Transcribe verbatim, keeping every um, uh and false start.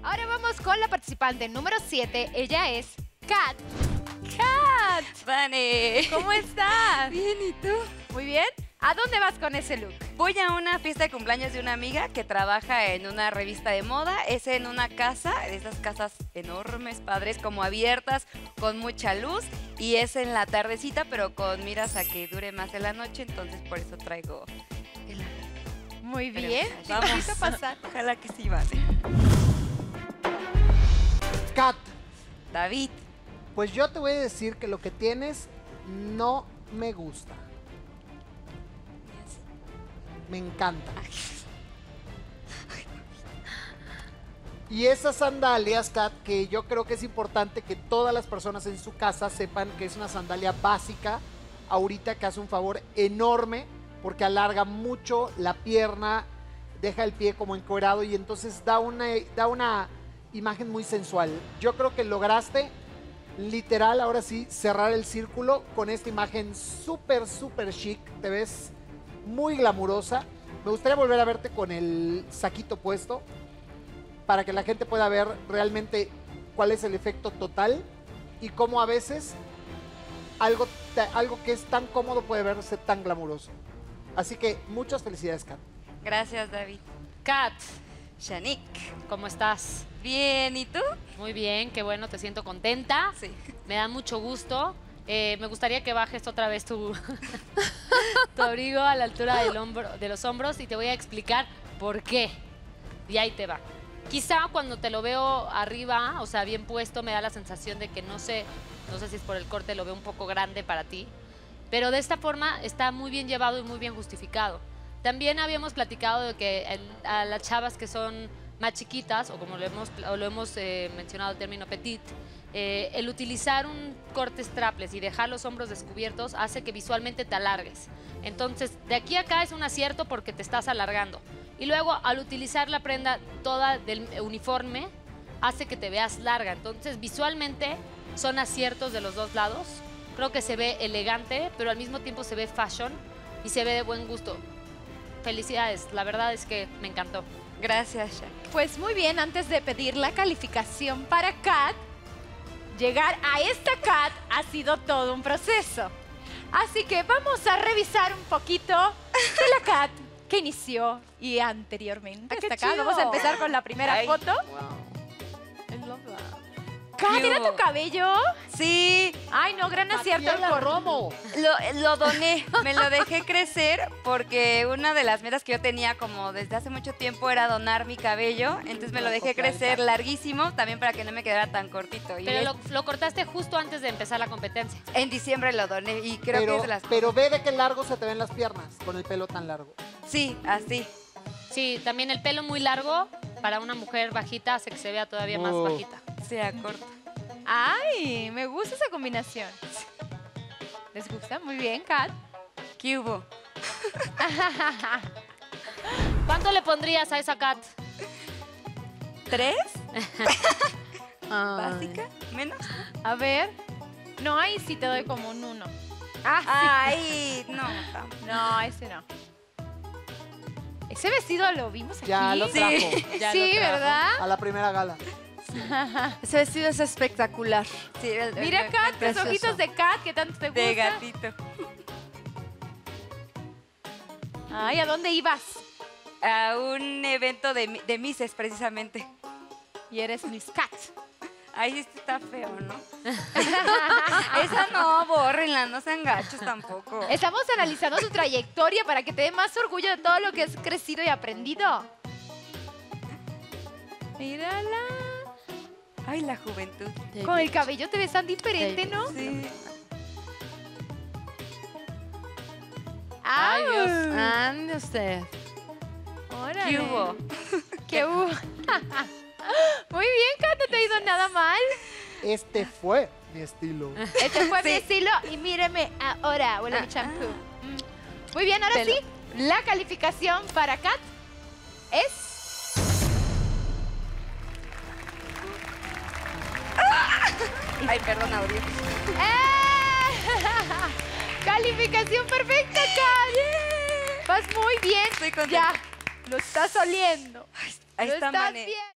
Ahora vamos con la participante número siete. Ella es Kat. ¡Kat! Vane. ¿Cómo estás? Bien, ¿y tú? Muy bien. ¿A dónde vas con ese look? Voy a una fiesta de cumpleaños de una amiga que trabaja en una revista de moda. Es en una casa, de esas casas enormes, padres, como abiertas, con mucha luz. Y es en la tardecita, pero con miras a que dure más de la noche. Entonces, por eso traigo el... Muy Pero, bien. vamos. Invito a pasar. Ojalá que sí, Vane. Kat, David. pues yo te voy a decir que lo que tienes no me gusta. Me encanta. Y esas sandalias, Kat, que yo creo que es importante que todas las personas en su casa sepan que es una sandalia básica, ahorita que hace un favor enorme, porque alarga mucho la pierna, deja el pie como encuerado y entonces da una, da una imagen muy sensual. Yo creo que lograste, literal, ahora sí, cerrar el círculo con esta imagen súper, súper chic. Te ves muy glamurosa. Me gustaría volver a verte con el saquito puesto para que la gente pueda ver realmente cuál es el efecto total y cómo a veces algo, algo que es tan cómodo puede verse tan glamuroso. Así que muchas felicidades, Kat. Gracias, David. Kat, Shanik. ¿cómo estás? Bien, ¿y tú? Muy bien, qué bueno, te siento contenta. Sí. Me da mucho gusto. Eh, me gustaría que bajes otra vez tu, tu abrigo a la altura del hombro, de los hombros y te voy a explicar por qué. Y ahí te va. Quizá cuando te lo veo arriba, o sea, bien puesto, me da la sensación de que no sé, no sé si es por el corte, lo veo un poco grande para ti. Pero de esta forma está muy bien llevado y muy bien justificado. También habíamos platicado de que el, a las chavas que son más chiquitas, o como lo hemos, o lo hemos eh, mencionado el término petit, eh, el utilizar un corte strapless y dejar los hombros descubiertos hace que visualmente te alargues. Entonces, de aquí a acá es un acierto porque te estás alargando. Y luego, al utilizar la prenda toda del uniforme, hace que te veas larga. Entonces, visualmente son aciertos de los dos lados. Creo que se ve elegante, pero al mismo tiempo se ve fashion y se ve de buen gusto. Felicidades, la verdad es que me encantó. Gracias, Shak. Pues muy bien, antes de pedir la calificación para Kat, llegar a esta Kat ha sido todo un proceso. Así que vamos a revisar un poquito de la Kat que inició y anteriormente Ah, qué hasta acá. chido. Vamos a empezar con la primera Ay, foto. wow. I love that. Kat, ¿era tu cabello? Sí, Ay, no, gran acierto el Mariela corte. Romo. lo, lo doné, me lo dejé crecer porque una de las metas que yo tenía como desde hace mucho tiempo era donar mi cabello, entonces me lo dejé crecer larguísimo también para que no me quedara tan cortito. Y Pero es- lo, lo cortaste justo antes de empezar la competencia. en diciembre lo doné y creo que Pero, es de las... pero ve de qué largo se te ven las piernas con el pelo tan largo. Sí, así. Sí, también el pelo muy largo para una mujer bajita hace que se vea todavía más Oh. bajita. Se acorta. Ay, me gusta esa combinación. ¿Les gusta? Muy bien, Kat. ¿Qué hubo? ¿Cuánto le pondrías a esa Kat? ¿Tres? Ay. ¿Básica? ¿Menos? A ver. No, ahí sí te doy como un uno. Ah, Ay, no. tam- sí. No, ese no. Ese vestido lo vimos aquí. Ya lo trajo Ya Sí, lo trajo. ¿verdad? a la primera gala. Ese vestido es espectacular. Sí, el- el- Mira, el- Kat, tus precioso. ojitos de Kat, que tanto te de gustan. gatito. Ay, ¿a dónde ibas? A un evento de, mi- de Misses, precisamente. Y eres Miss Kat. Ay, este está feo, ¿no? Esa no, bórrenla, no sean gachos tampoco. Estamos analizando su trayectoria para que te dé más orgullo de todo lo que has crecido y aprendido. Mírala. Ay, la juventud. Con el cabello te ves tan diferente, ¿no? Sí. Ay, Dios. Ande usted. Órale. ¿Qué hubo? ¿Qué hubo? Muy bien, Kat, no te ha ido nada mal. Este fue mi estilo. Este fue mi Sí. estilo y míreme ahora, huele a mi Ah, champú. Mm. Muy bien, ahora Pelo. sí, la calificación para Kat es... Ay, perdón, audio. ¡Eh! Calificación perfecta, Kat. Vas muy bien. Estoy contenta. Ya, lo estás oliendo. Ahí lo está, estás Mane. bien.